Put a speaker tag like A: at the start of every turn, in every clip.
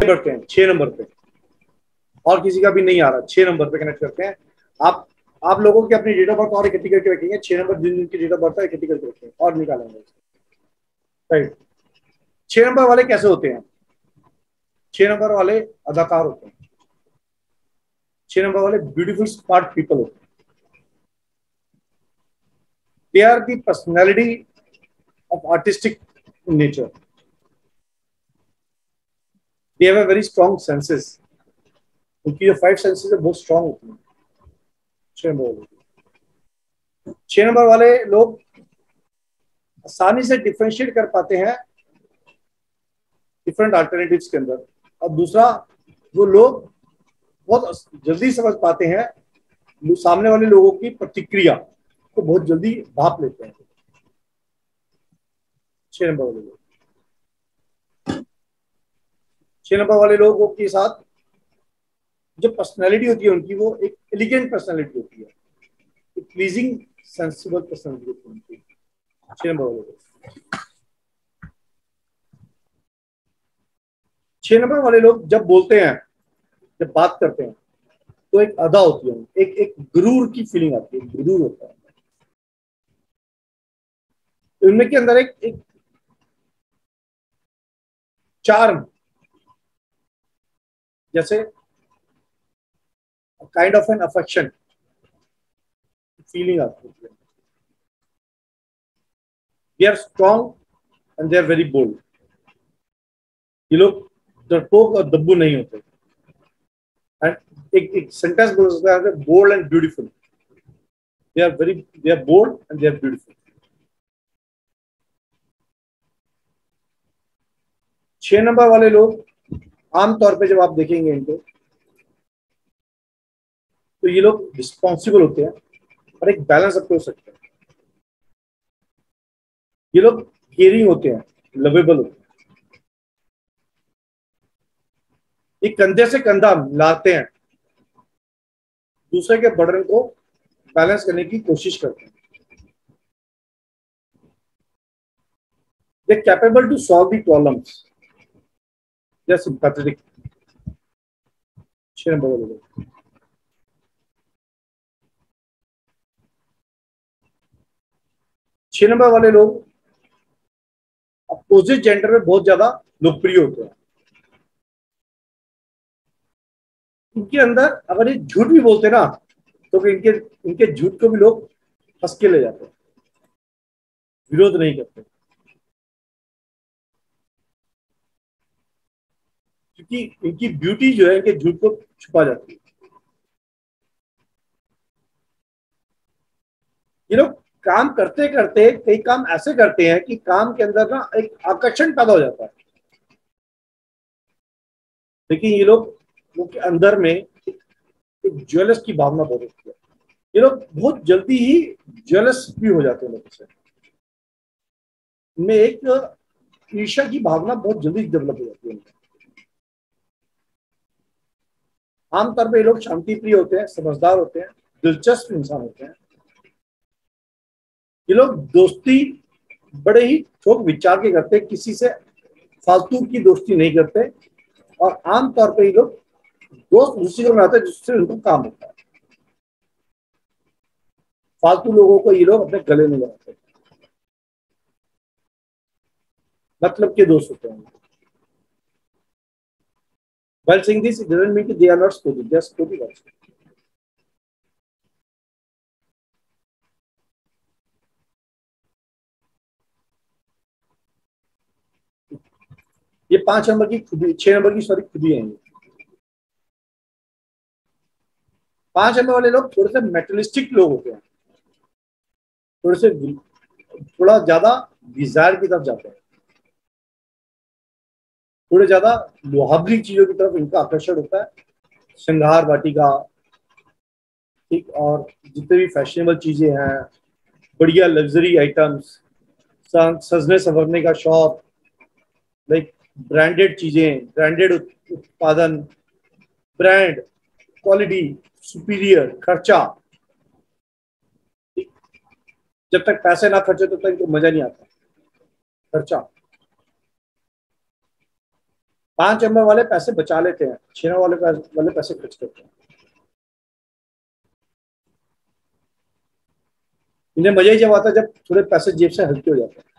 A: बढ़ते हैं 6 नंबर पे, और किसी का भी नहीं आ रहा, 6 नंबर पे कनेक्ट करते हैं। आप लोगों की अपनी डेट ऑफ बर्थ और इकट्ठी करके रखेंगे, 6 नंबर जिन जिनकी डेट ऑफ बर्थ है इकट्ठी करके रखेंगे और निकालेंगे। राइट। 6 नंबर वाले कैसे होते हैं? 6 नंबर वाले अदाकार होते हैं। 6 नंबर वाले ब्यूटीफुल स्मार्ट पीपल होते हैं। They are the personality of artistic nature. They have a very strong senses. उनकी जो 5 सेंसेस है बहुत स्ट्रॉन्ग होती है 6 नंबर वाले। 6 नंबर वाले लोग आसानी से डिफरेंशिएट कर पाते हैं डिफरेंट अल्टरनेटिव्स के अंदर। और दूसरा, वो लोग बहुत जल्दी समझ पाते हैं सामने वाले लोगों की प्रतिक्रिया को, बहुत जल्दी भाप लेते हैं 6 नंबर वाले लोग। 6 नंबर वाले लोगों के साथ जो पर्सनैलिटी होती है उनकी, वो एक एलिगेंट पर्सनैलिटी होती है, एक प्लीजिंग सेंसिबल पर्सनैलिटी होती है उनकी 6 नंबर वाले लोग। 6 नंबर वाले लोग जब बोलते हैं, जब बात करते हैं, तो एक अदा होती है, एक एक गुरूर की फीलिंग आती है, गुरूर होता है उनमें के अंदर, एक एक चार्म, जैसे kind of an affection feeling आती है। They are strong and they are very bold. ये लोग डरपोक और दब्बू नहीं होते। एंड एक सेंटेंस बोल सकता है, bold and beautiful. They are bold and they are beautiful. 6 number वाले लोग आमतौर पे जब आप देखेंगे इनको, तो ये लोग रिस्पॉन्सिबल होते हैं और एक बैलेंस अप्रोच रखते हैं। ये लोग केयरिंग होते हैं, लवेबल होते हैं। ये कंधे से कंधा मिलाते हैं, दूसरे के बर्डन को बैलेंस करने की कोशिश करते हैं। They capable to solve the problems. They are sympathetic 6 number वाले लोग। 6 नंबर वाले लोग अपोजिट जेंडर में बहुत ज्यादा लोकप्रिय होते हैं। इनके अंदर अगर ये झूठ भी बोलते ना, तो इनके इनके झूठ को भी लोग हंस के ले जाते हैं, विरोध नहीं करते, क्योंकि इनकी ब्यूटी जो है इनके झूठ को छुपा जाती है। ये लोग काम करते करते कई काम ऐसे करते हैं कि काम के अंदर ना एक आकर्षण पैदा हो जाता है, लेकिन ये लोग के अंदर में एक ज्वेलस की भावना बहुत होती है। ये लोग बहुत जल्दी ही ज्वेलस भी हो जाते हैं लोगों से। इनमें एक ईर्ष्या की भावना बहुत जल्दी डेवलप हो जाती है। आमतौर पर ये लोग शांति प्रिय होते हैं, समझदार होते हैं, दिलचस्प इंसान होते हैं। ये लोग दोस्ती बड़े ही ठोक विचार के करते हैं, किसी से फालतू की दोस्ती नहीं करते। और आमतौर पर ये लोग दोस्त उसी को बनाते हैं जिससे उनको काम होता है। फालतू लोगों को ये लोग अपने गले में लगाते हैं, मतलब के दोस्त होते हैं। While saying this, it doesn't mean they are not sporty. They are sporty also. ये 5 नंबर की खुदी, 6 नंबर की सॉरी खुदी है। 5 नंबर वाले लोग थोड़े से मेटलिस्टिक लोग होते हैं, थोड़े से थोड़ा ज्यादा डिजायर की तरफ जाते हैं, थोड़े ज्यादा लुहावली चीजों की तरफ इनका आकर्षण होता है। श्रृंगार वाटिका, ठीक, और जितने भी फैशनेबल चीजें हैं, बढ़िया लग्जरी आइटम्स, सजने संवरने का शौक, लाइक ब्रांडेड चीजें, ब्रांडेड उत्पादन, ब्रांड, क्वालिटी, सुपीरियर, खर्चा। जब तक पैसे ना खर्चे तब तक तो मजा नहीं आता। खर्चा, 5 नंबर वाले पैसे बचा लेते हैं, 6 नंबर वाले पैसे खर्च करते हैं। इन्हें मजा ही जब आता है जब थोड़े पैसे जेब से हल्के हो जाते हैं।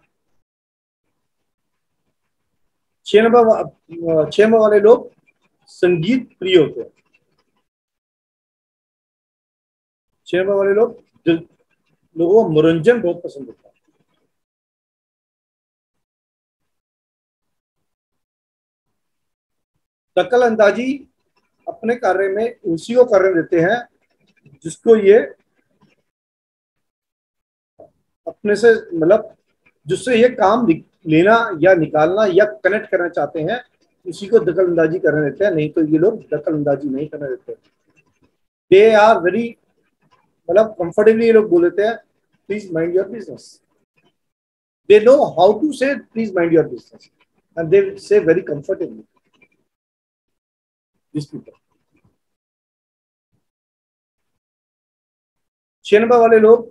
A: 6 नंबर वाले लोग संगीत प्रिय होते हैं। 6 नंबर वाले लोग लोगों को मनोरंजन बहुत पसंद होता है। दखल अंदाजी अपने कार्य में उसी को करने देते हैं जिसको ये अपने से मतलब जिससे ये काम लेना या निकालना या कनेक्ट करना चाहते हैं, उसी को दखल अंदाजी करने देते हैं, नहीं तो ये लोग दखल अंदाजी नहीं करने देते। दे आर वेरी मतलब कंफर्टेबली ये लोग बोल देते हैं please mind your business. They know how to say please mind your business and they say very comfortably this people. 6 number वाले लोग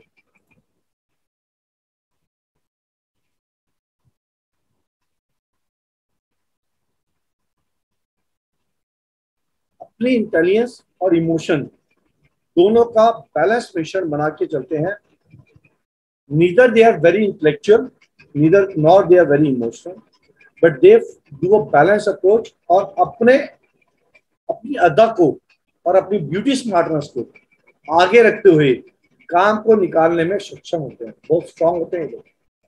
A: अपनी इंटेलिजेंस और इमोशन दोनों का बैलेंस मिश्रण बना के चलते हैं। Neither they are very intellectual, neither nor they are very emotional, but they do a balance approach और अपनी अदा को और अपनी ब्यूटी स्मार्टनेस को आगे रखते हुए काम को निकालने में सक्षम होते हैं, बहुत स्ट्रांग होते हैं लोग।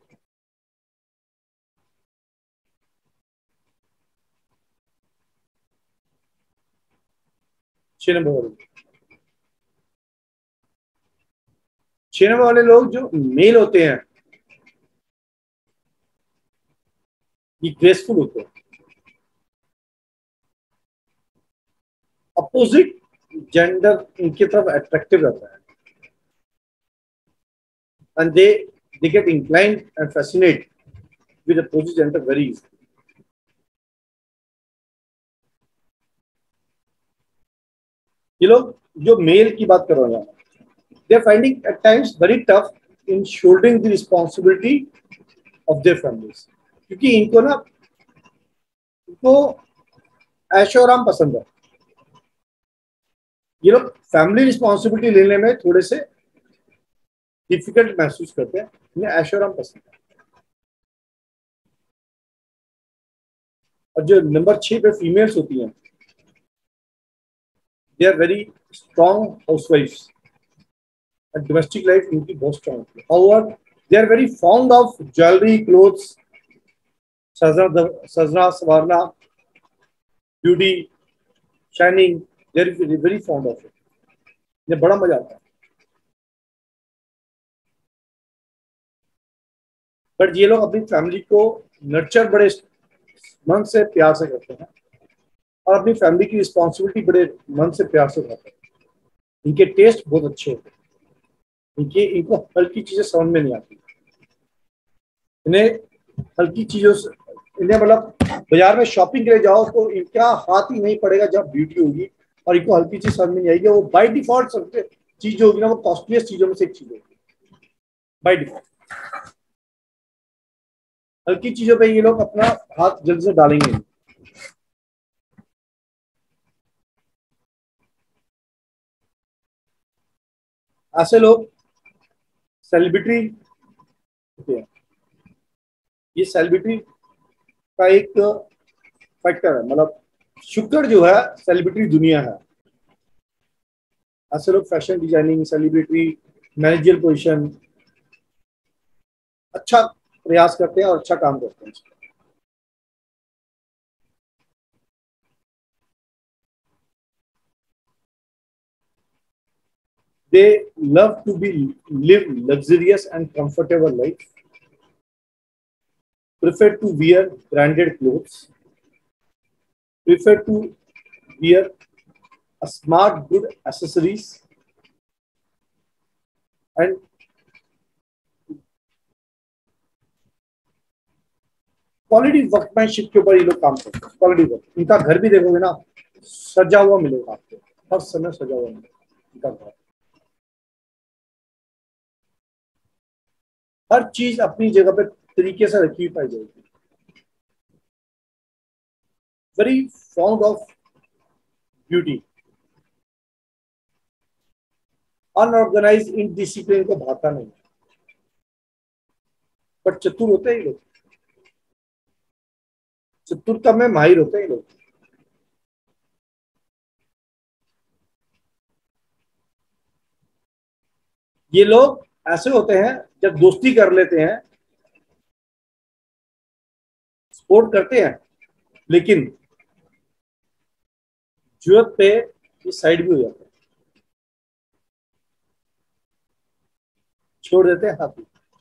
A: 6 नंबर वाले 6 नंबर वाले लोग जो मेल होते हैं ये ग्रेसफुल होते हैं, अपोजिट जेंडर इनकी तरफ अट्रैक्टिव रहता है and they get inclined and fascinate with opposite gender very easily. ये लोग जो मेल की बात कर रहे हैं, they are finding at times very tough in shouldering the responsibility of their families, क्योंकि इनको ऐशो आराम पसंद है। ये लोग फैमिली रिस्पॉन्सिबिलिटी लेने में थोड़े से डिफिकल्ट महसूस करते हैं, इन्हें ऐशो आराम पसंद है। और जो नंबर 6 पे फीमेल्स होती हैं, दे आर वेरी स्ट्रॉन्ग हाउसवाइफ्स and domestic life इनकी बहुत strong होती है। However, they are very fond of jewelry, clothes, सजना संवारना, beauty, shining. They are very fond of it. इन्हें बड़ा मजा आता है। बट ये लोग अपनी फैमिली को नर्चर बड़े मन से प्यार से करते हैं और अपनी फैमिली की रिस्पॉन्सिबिलिटी बड़े मन से प्यार से करते हैं। इनके टेस्ट बहुत अच्छे होते हैं, इनको हल्की चीजें समझ में नहीं आती। इन्हें हल्की चीजों से इन्हें मतलब बाजार में शॉपिंग के लिए जाओ तो इनका हाथ ही नहीं पड़ेगा जब ब्यूटी होगी, और इनको हल्की चीज समझ में नहीं आएगी। वो बाय डिफॉल्ट सबसे चीज होगी ना, वो कॉस्टलीस्ट चीजों में से एक चीज होगी बाय डिफॉल्ट। हल्की चीजों पे ये लोग अपना हाथ जल्द से डालेंगे नहीं। ऐसे लोग सेलिब्रिटी होते हैं। ये सेलिब्रिटी का एक फैक्टर है, मतलब शुक्र जो है सेलिब्रिटी दुनिया है। ऐसे लोग fashion designing, celebrity, manager position अच्छा प्रयास करते हैं और अच्छा काम करते हैं। They love to be live luxurious and comfortable life, prefer to wear branded clothes, prefer to wear a smart, good accessories, and quality workmanship के ऊपर ये लोग काम करते हैं। क्वालिटी वर्क, इनका घर भी देखोगे ना सजा हुआ मिलेगा आपको, हर समय सजा हुआ मिलेगा इनका घर। हर चीज अपनी जगह पे तरीके से रखी हुई पाई जाएगी। Very fond of beauty, unorganise indiscipline को भाता नहीं, बट चतुर होते हैं ये लोग, चतुरता में माहिर होते हैं ये लोग। ये लोग ऐसे होते हैं जब दोस्ती कर लेते हैं, सपोर्ट करते हैं, लेकिन जरूरत पे ये साइड भी हो जाते हैं, छोड़ देते हैं हाथी।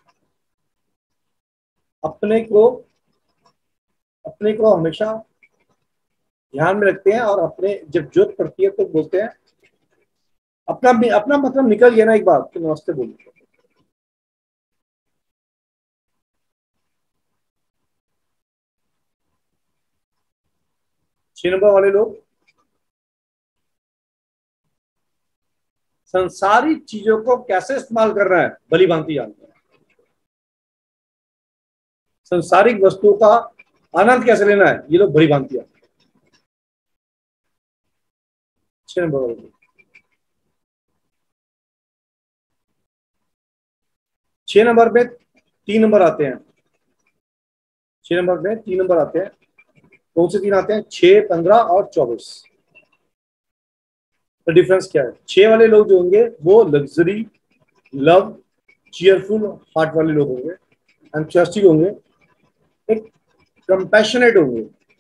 A: अपने को अपने को हमेशा ध्यान में रखते हैं, और अपने जब जरूरत पड़ती है तो बोलते हैं, अपना अपना मतलब निकल गया ना एक बार तो नमस्ते बोलिए। 6 नंबर वाले लोग संसारिक चीजों को कैसे इस्तेमाल कर रहे हैं भली भांति जानते हैं, संसारिक वस्तुओं का आनंद कैसे लेना है ये लोग भली भांति जानते हैं। 6 नंबर वाले लोग, 6 नंबर में 3 नंबर आते हैं, 6 नंबर में 3 नंबर आते हैं। कौन से 3 आते हैं? 6, 15 और 24। तो डिफरेंस क्या है? 6 वाले लोग जो होंगे वो लग्जरी, लव, चीयरफुल हार्ट वाले लोग होंगे, एंथुसियास्टिक होंगे, एक कंपैशनेट होंगे,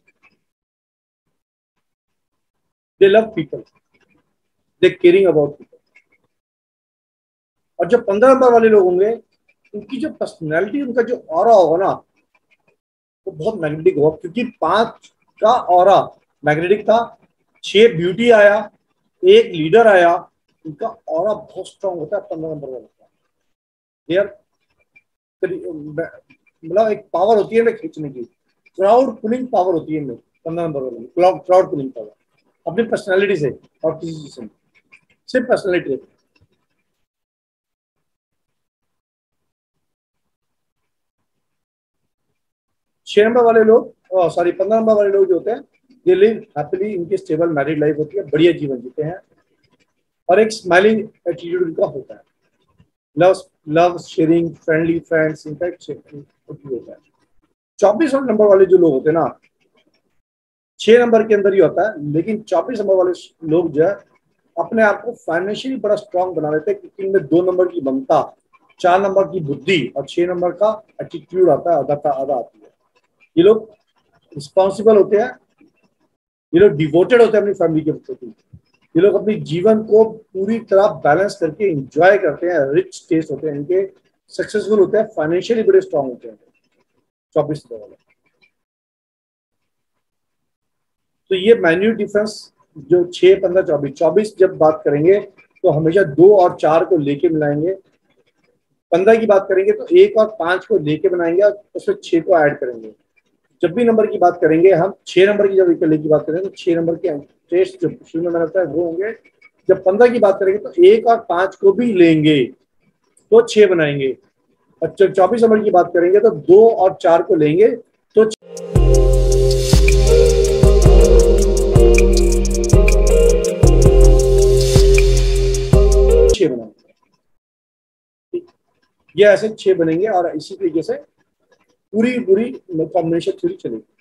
A: they love people, they caring about people. और जो 15 नंबर वाले लोग होंगे, उनकी जो पर्सनैलिटी, उनका जो ऑरा होगा ना, वो बहुत मैग्नेटिक होगा, क्योंकि 5 का ऑरा मैग्नेटिक था, 6 ब्यूटी आया, 1 लीडर आया, उनका ऑरा बहुत स्ट्रांग होता है 15 नंबर वाले का। यार मतलब एक पावर होती है ना खींचने की, क्राउड पुलिंग पावर होती है इनमें 15 नंबर वाले में, क्राउड पुलिंग पावर अपनी पर्सनैलिटी से और किसी चीज से, सिर्फ पर्सनैलिटी। 6 नंबर वाले लोग, सॉरी 15 नंबर वाले लोग जो होते हैं, ये लिव हैप्पीली, इनकी स्टेबल मैरिड लाइफ होती है, बढ़िया जीवन जीते हैं, और एक स्माइलिंग एटीट्यूड इनका होता है, love love sharing, friendly friends, in fact होता है। 24 नंबर वाले जो लोग होते हैं ना, 6 नंबर के अंदर ही होता है, लेकिन 24 नंबर वाले लोग जो है अपने आप को फाइनेंशियली बड़ा स्ट्रांग बना लेते हैं, क्योंकि इनमें 2 नंबर की ममता, 4 नंबर की बुद्धि और 6 नंबर का एटीट्यूड आता है, आदा आती है। ये लोग रिस्पॉन्सिबल होते हैं, ये लोग डिवोटेड होते हैं अपनी फैमिली के प्रति, ये लोग अपने जीवन को पूरी तरह बैलेंस करके एंजॉय करते हैं, रिच टेस्ट होते हैं इनके, सक्सेसफुल होते हैं, फाइनेंशियली बड़े स्ट्रांग होते हैं 24 नंबर वाले। तो ये माइन्यूट डिफरेंस जो 6, 15, 24, 24 जब बात करेंगे तो हमेशा 2 और 4 को लेके मिलाएंगे, 15 की बात करेंगे तो 1 और 5 को लेके बनाएंगे, और उसमें 6 को ऐड करेंगे। जब भी नंबर की बात करेंगे हम, 6 नंबर की जब इक्वलिटी की बात करेंगे तो 6 नंबर के टेस्ट जो शुरू में मैंने बताया वो होंगे। जब 15 की बात करेंगे तो 1 और 5 को भी लेंगे तो 6 बनाएंगे, और जब 24 नंबर की बात करेंगे तो 2 और 4 को लेंगे तो 6 बनाएंगे। ये ऐसे 6 बनेंगे, और इसी तरीके से पूरी कॉम्बिनेशन थ्योरी चलेगी।